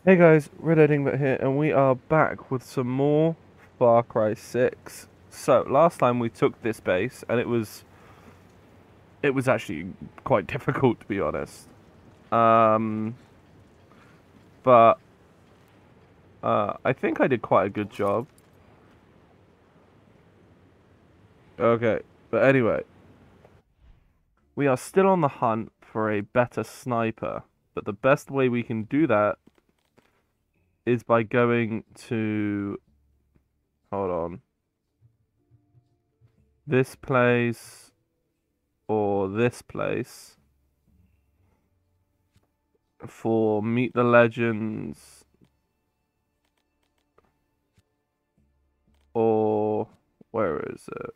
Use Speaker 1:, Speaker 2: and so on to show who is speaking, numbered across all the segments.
Speaker 1: Hey guys, Red Edingbot here, and we are back with some more Far Cry 6. So, last time we took this base, and it was actually quite difficult to be honest. Um, but I think I did quite a good job. Okay, but anyway, we are still on the hunt for a better sniper. But the best way we can do that is by going to, hold on, this place or this place for Meet the Legends, or where is it?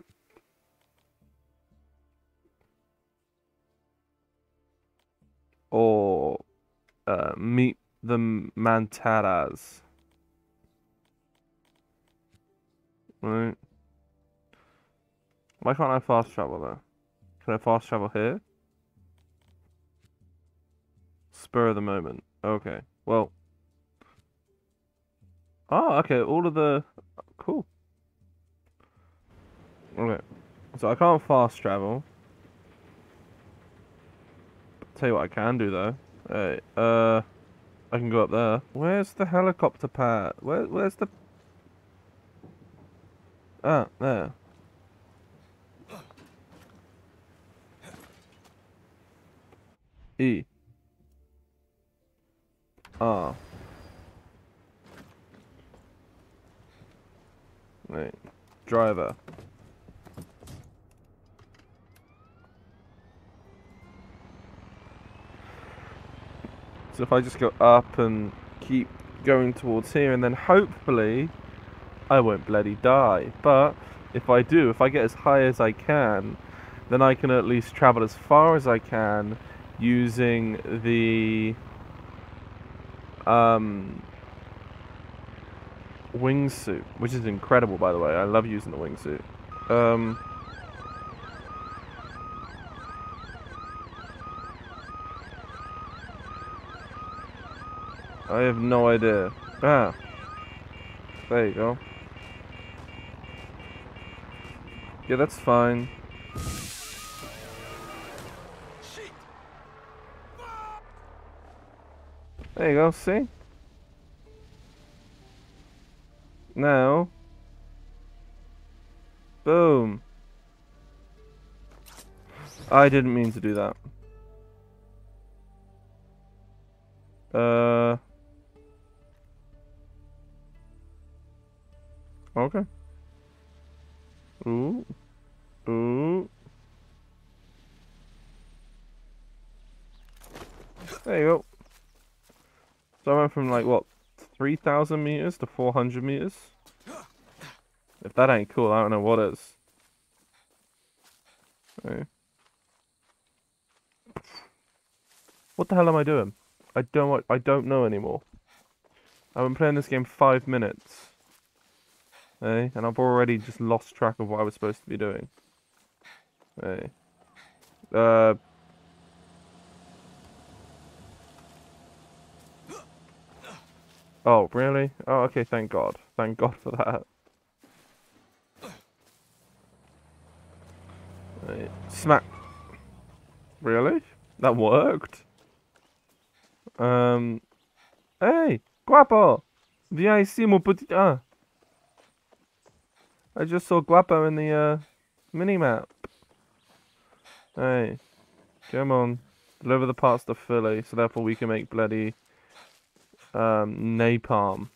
Speaker 1: Or Meet the Mantaras. Right? Why can't I fast travel there? Can I fast travel here? Spur of the moment. Okay. Well. Oh, okay. All of the. Cool. Okay. So I can't fast travel. Tell you what I can do though. Hey, I can go up there. Where's the helicopter pad? Where's the? Ah, there. E. R. Right. Driver. So if I just go up and keep going towards here, and then hopefully I won't bloody die. But if I do, if I get as high as I can, then I can at least travel as far as I can using the um, wingsuit, which is incredible, by the way. I love using the wingsuit. Um, I have no idea. Ah, there you go. Yeah, that's fine. There you go, see? Now, boom. I didn't mean to do that. Uh, okay. Ooh, ooh. There you go. So I went from like what, 3,000 meters to 400 meters? If that ain't cool, I don't know what is. Hey. What the hell am I doing? I don't know anymore. I've been playing this game 5 minutes. Hey, and I've already just lost track of what I was supposed to be doing. Hey. Uh oh, really? Oh, okay, thank God. Thank God for that. Hey. Smack. Really? That worked? Um Hey, Guapo! Viens ici, mon petit. Ah, I just saw Guapo in the minimap. Hey, come on. Deliver the parts to Philly, so therefore we can make bloody napalm.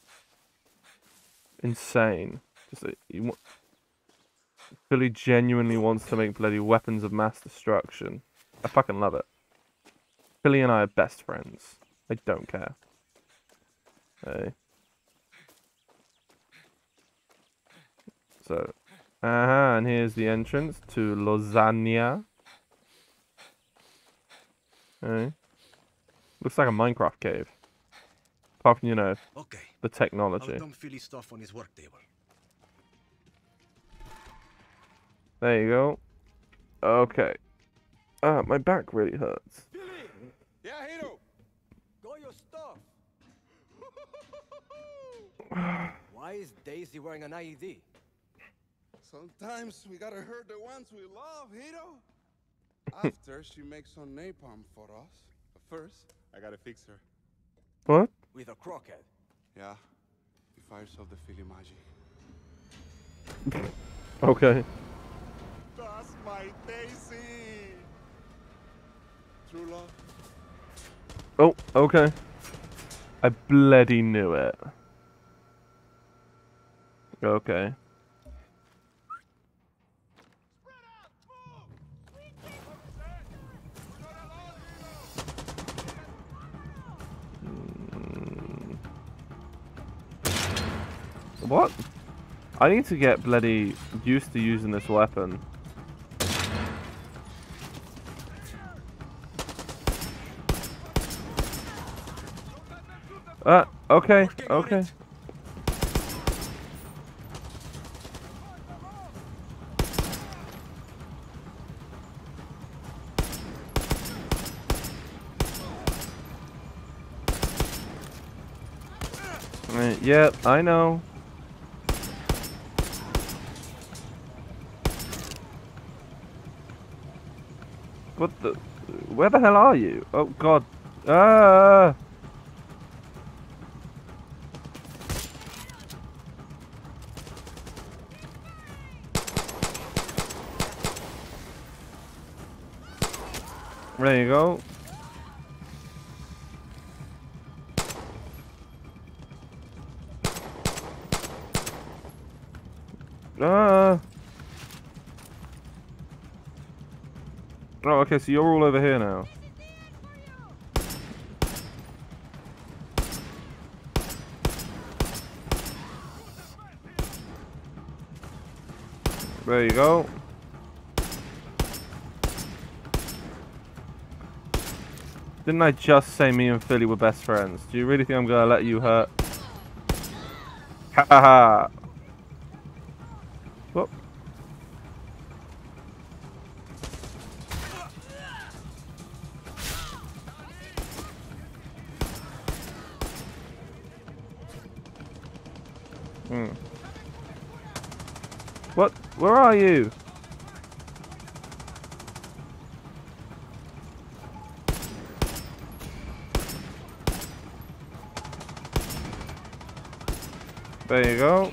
Speaker 1: Insane. Just Philly genuinely wants to make bloody weapons of mass destruction. I fucking love it. Philly and I are best friends. I don't care. Hey. So, and here's the entrance to Lasagna. Hey. Looks like a Minecraft cave. Apart from,
Speaker 2: Okay,
Speaker 1: the
Speaker 2: I'll
Speaker 1: technology.
Speaker 2: dump Philly's stuff on his work table.
Speaker 1: There you go. Okay. Ah, my back really hurts.
Speaker 3: Billy! Yeah, Hero! Got your stuff.
Speaker 2: Why is Daisy wearing an IED?
Speaker 3: Sometimes we gotta hurt the ones we love, Hiro. After, she makes some napalm for us. But first, I gotta fix her.
Speaker 1: What?
Speaker 2: With a crockhead.
Speaker 3: Yeah, he fires off the Philly magic.
Speaker 1: Okay.
Speaker 3: That's my Daisy! True love.
Speaker 1: Oh, okay. I bloody knew it. Okay. What? I need to get bloody used to using this weapon. Okay, okay. Yep, I know. What the? Where the hell are you? Oh God! Ah! There you go. Ah! Oh, okay. So you're all over here now. There you go. Didn't I just say me and Philly were best friends? Do you really think I'm gonna let you hurt? Ha ha ha! What? What? Where are you? There you go.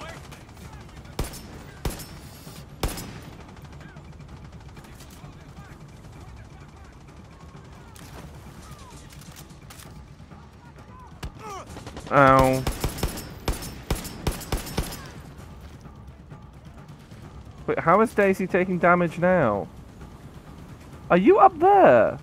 Speaker 1: Ow. Wait, how is Daisy taking damage now? Are you up there?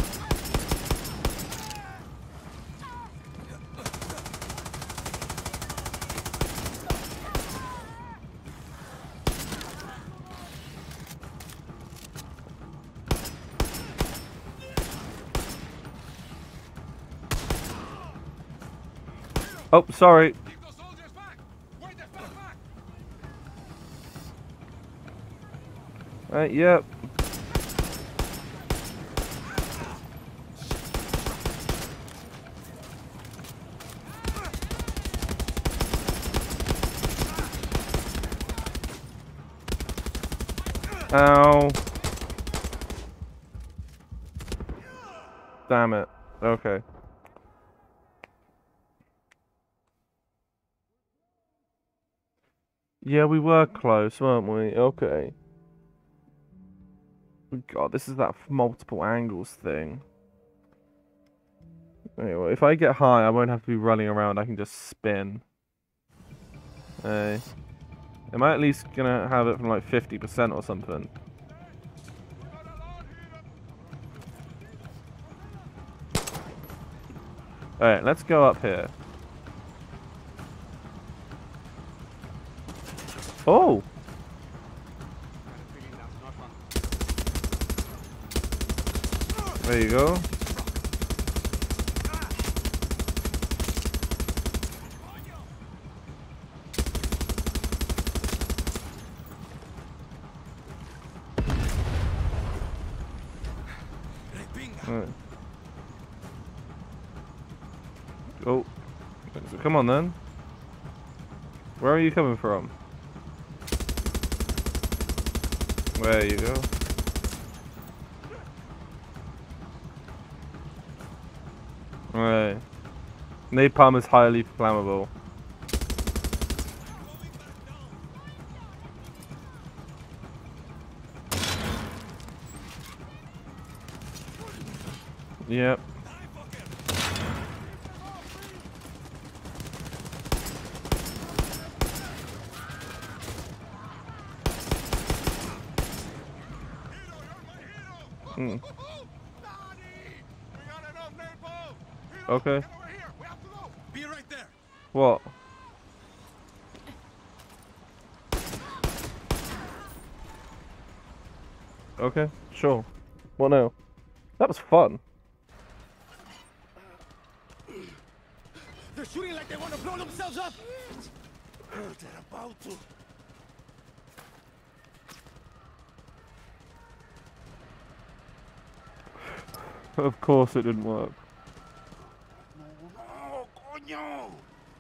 Speaker 1: Oh, sorry. Yep. Ow. Damn it. Okay. Yeah, we were close, weren't we? Okay. God, this is that multiple angles thing. Anyway, if I get high, I won't have to be running around. I can just spin. Hey. Am I at least gonna have it from like 50% or something? Alright, let's go up here. Oh! There you go. Oh. So come on then. Where are you coming from? There you go. Right. Napalm is highly flammable. Yep. Mm. Okay.
Speaker 2: Be right there.
Speaker 1: What? Okay, sure. What now? That was fun.
Speaker 2: They're shooting like they want to blow themselves up.
Speaker 3: They're about to.
Speaker 1: Of course it didn't work.
Speaker 3: No, coño!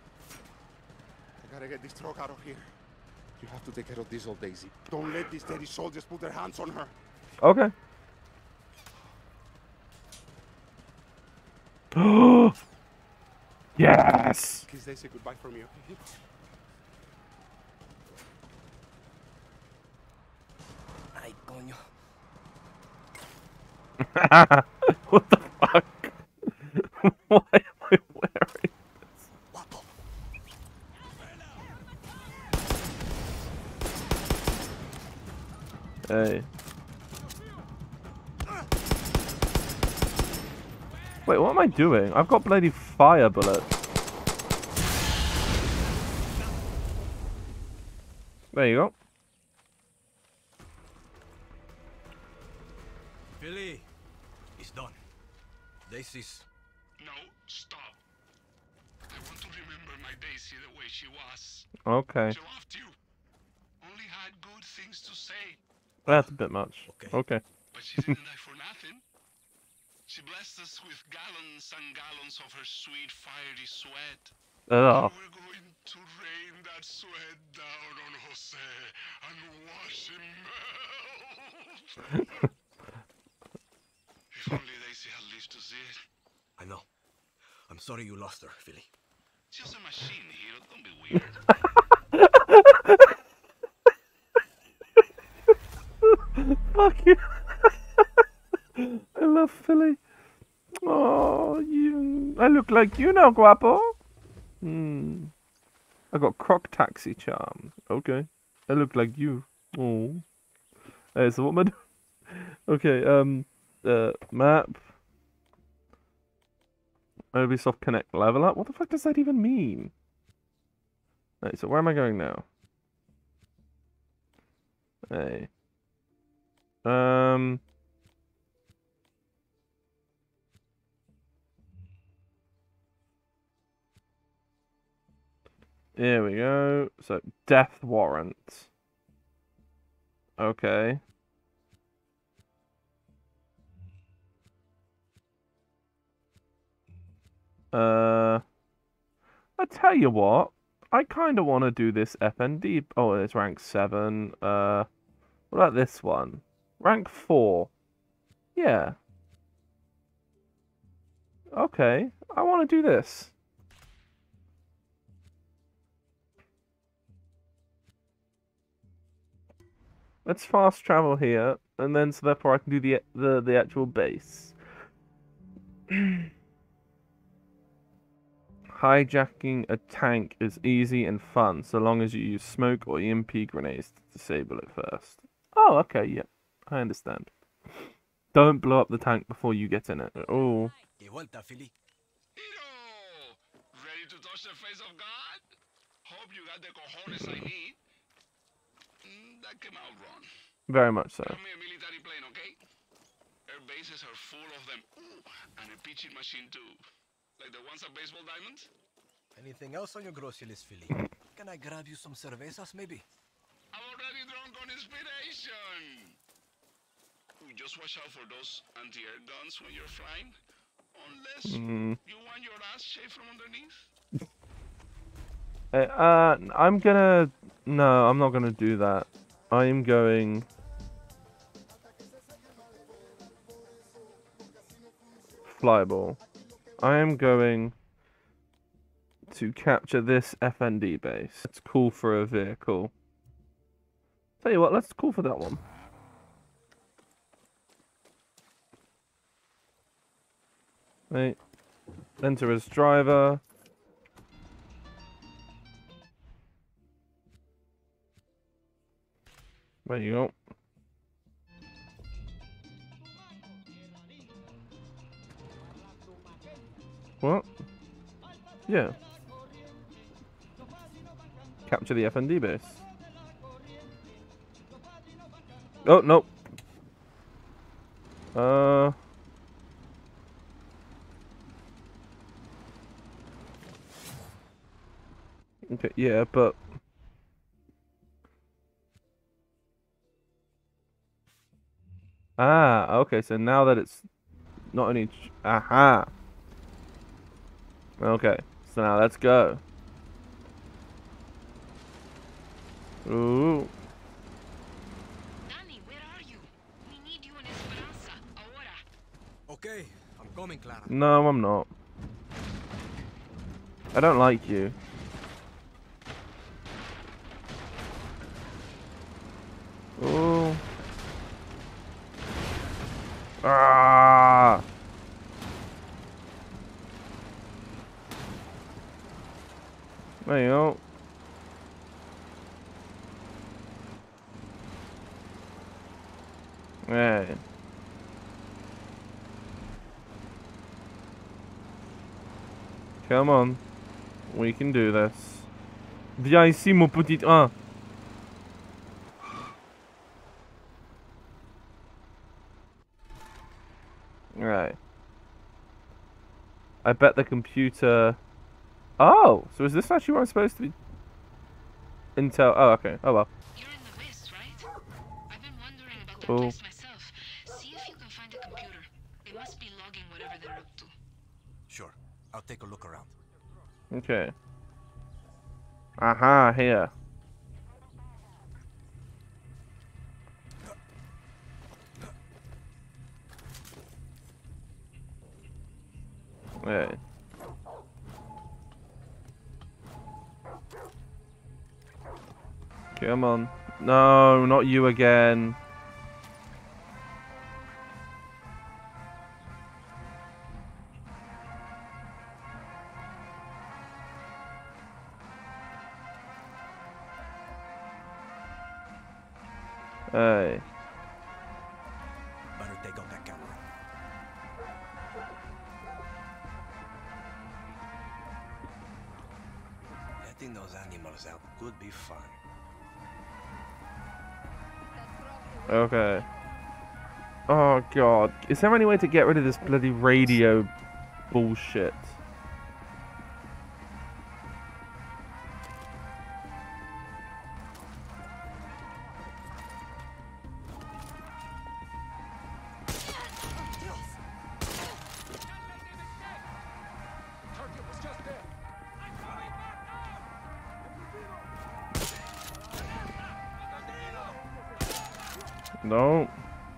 Speaker 3: I gotta get this truck out of here. You have to take care of this old Daisy. Don't let these dirty soldiers put their hands on her.
Speaker 1: Okay. Yes!
Speaker 3: Kiss Daisy goodbye for me, okay?
Speaker 2: Ay, coño.
Speaker 1: What the fuck? Why am I wearing this? Hey. Wait, what am I doing? I've got bloody fire bullets. There you go.
Speaker 2: Billy, it's done. Daisy's.
Speaker 3: No, stop. I want to remember my Daisy the way she was.
Speaker 1: Okay.
Speaker 3: She loved you. Only had good things to say.
Speaker 1: That's a bit much. Okay.
Speaker 3: But she didn't die for nothing. She blessed us with gallons and gallons of her sweet, fiery sweat.
Speaker 1: Ugh.
Speaker 3: We're going to rain that sweat down on Jose and wash him melt. If only Daisy had lived to see it.
Speaker 2: I know. I'm sorry you lost her, Philly.
Speaker 3: She's a machine, Hero. Don't be weird.
Speaker 1: Fuck you. I love Philly. Oh, you. I look like you now, guapo. I got croc taxi charm. Okay. I look like you. Oh. Hey, so what am I doing? Okay, map. Ubisoft Connect level up? What the fuck does that even mean? Right, so where am I going now? Hey. Here we go. So, death warrant. Okay. I tell you what. I kind of want to do this FND. Oh, it's rank 7. What about this one? Rank 4. Yeah. Okay. I want to do this. Let's fast travel here, and then so therefore I can do the actual base. Hijacking a tank is easy and fun, so long as you use smoke or EMP grenades to disable it first. Oh, okay, yeah, I understand. Don't blow up the tank before you get in it. Oh.
Speaker 2: Que vuelta, Philly.
Speaker 3: Hero! Ready to touch the face of God? Hope you got the cojones I need. That came out wrong.
Speaker 1: Very much so.
Speaker 3: Call me a military plane, okay? Air bases are full of them. Ooh, and a pitching machine too. Like the ones at Baseball Diamonds?
Speaker 2: Anything else on your grocery list, Philly? Can I grab you some cervezas, maybe?
Speaker 3: I'm already drunk on inspiration. Just watch out for those anti-air guns when you're flying. Unless you want your ass shaved from underneath.
Speaker 1: I'm gonna... No, I'm not gonna do that. I am going... Flyball. I am going to capture this FND base. It's cool for a vehicle. Tell you what, let's call for that one. Right. Enter as driver. There you go. What? Yeah. Capture the FND base. Oh, no. Okay, yeah, but... Ah, okay, so now that it's not only... Aha! Okay, so now let's go. Ooh.
Speaker 4: Danny, where are you? We need you in Esperanza. Ahora.
Speaker 2: Okay, I'm coming, Clara.
Speaker 1: No, I'm not. I don't like you. Ooh. Ah! There you go. Hey. Come on. We can do this. Viens ici, mon petit un. Right. I bet the computer... Oh! So is this actually where I'm supposed to be? Intel... Oh, okay. Oh, well.
Speaker 4: You're in the West, right? I've been wondering about that
Speaker 1: Cool.
Speaker 4: place myself. See if you can find a computer. They must be logging whatever they're up to.
Speaker 2: Sure, I'll take a look around.
Speaker 1: Okay. Aha, here. Hey. Come on. No, not you again. Hey.
Speaker 2: Better take out that camera. Letting those animals out could be fun.
Speaker 1: Okay. Oh god. Is there any way to get rid of this bloody radio bullshit? No.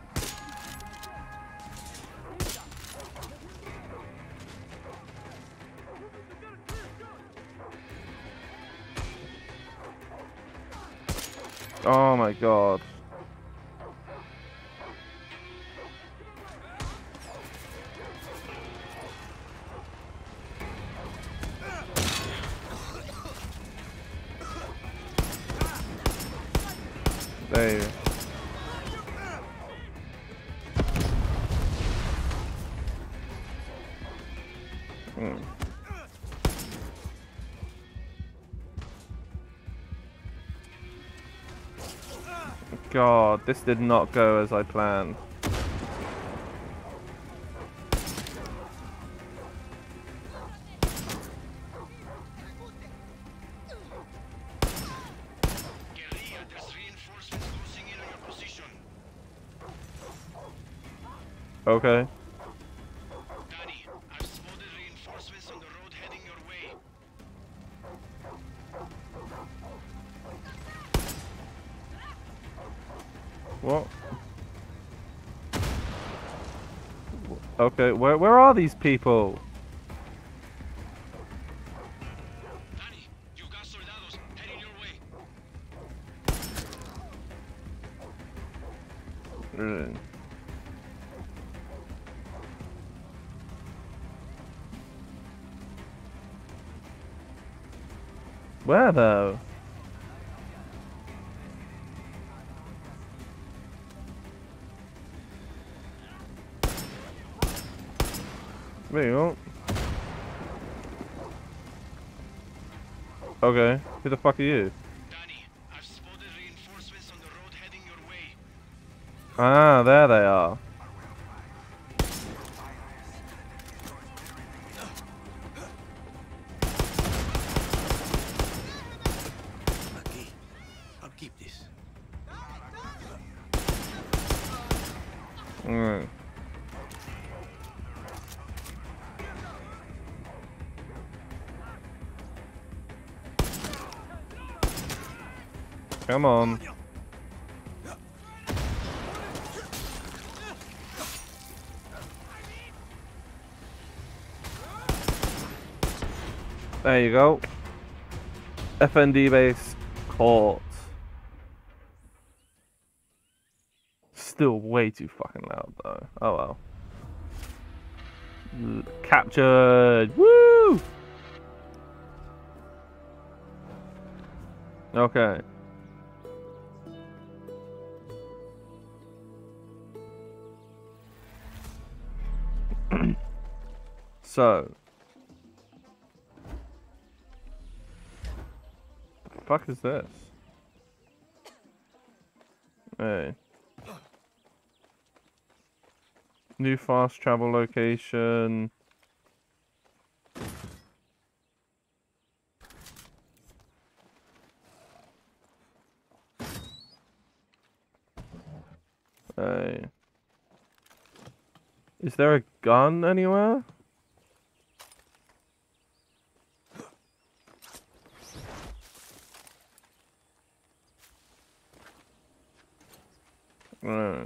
Speaker 1: Oh my god. There you go. God, this did not go as I planned.
Speaker 3: Guerrilla, there's reinforcements closing in on your position.
Speaker 1: Okay.
Speaker 3: Danny, I've spotted reinforcements on the road heading your way.
Speaker 1: What? Okay, where are these people?
Speaker 3: Danny, you've got soldados heading your way.
Speaker 1: Mm. Where though? There you go. Okay, who the fuck are you?
Speaker 3: Danny, I've spotted reinforcements on the road heading your way.
Speaker 1: Ah, there they are.
Speaker 2: Aquí. I'll keep this.
Speaker 1: Mm. Come on. There you go. FND base caught. Still way too fucking loud though. Oh well. Captured. Woo! Okay. So. The fuck is this? Hey. New fast travel location. Hey. Is there a gun anywhere? No.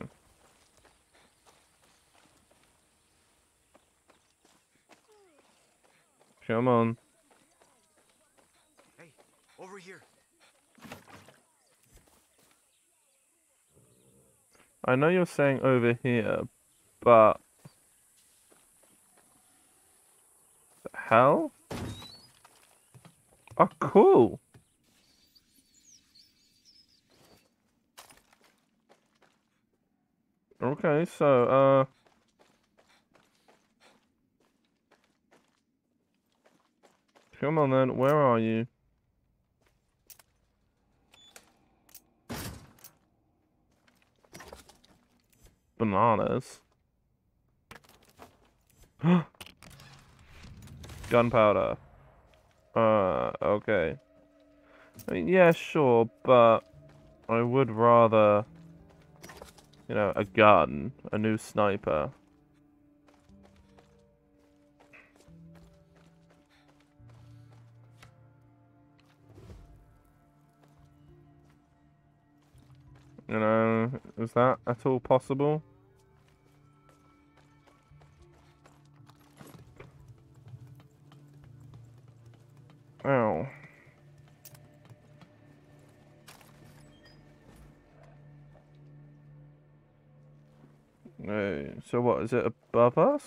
Speaker 1: Come on.
Speaker 2: Hey, over here.
Speaker 1: I know you're saying over here, but the hell? Oh, cool. Okay, so come on then. Where are you? Bananas. Gunpowder. Okay. I mean, yeah, sure, but I would rather, you know, a gun, a new sniper. You know, is that at all possible? Ow. Hey, so what, is it above us?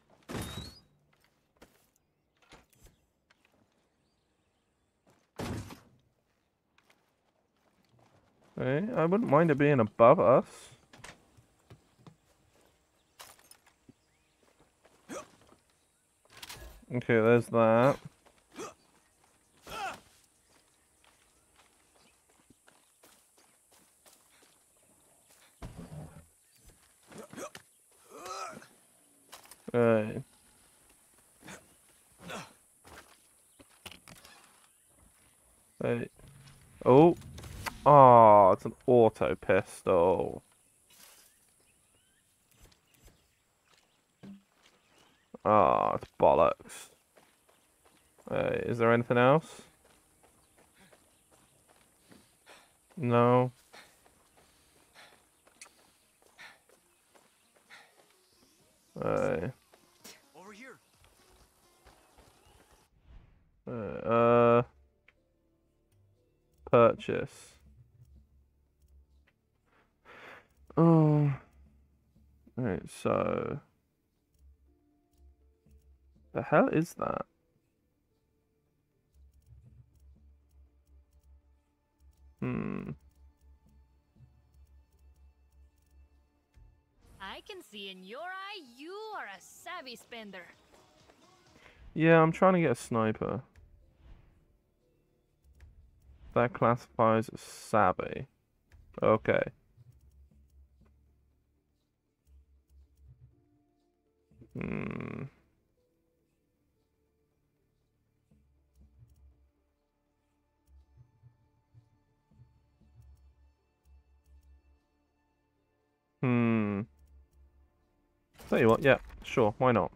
Speaker 1: Hey, I wouldn't mind it being above us. Okay, there's that. Hey. Hey. Oh. Oh, it's an auto pistol. Ah, it's bollocks. Hey, is there anything else? No.
Speaker 2: Over here.
Speaker 1: Purchase. Oh. Alright, so. The hell is that?
Speaker 5: I can see in your eye you are a savvy spender.
Speaker 1: Yeah, I'm trying to get a sniper. That classifies as savvy. Okay. Hmm. Hmm. Tell you what, yeah, sure, why not?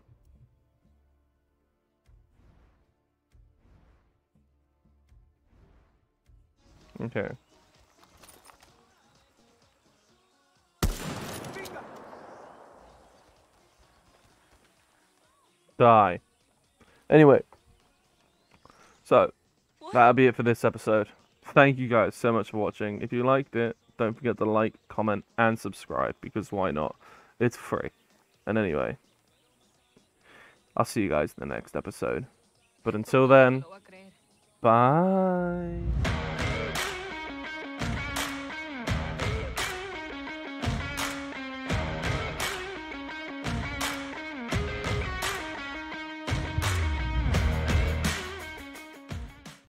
Speaker 1: Okay. Die. Anyway, so that'll be it for this episode. Thank you guys so much for watching. If you liked it, don't forget to like, comment, and subscribe, because why not? It's free. And anyway, I'll see you guys in the next episode. But until then, bye.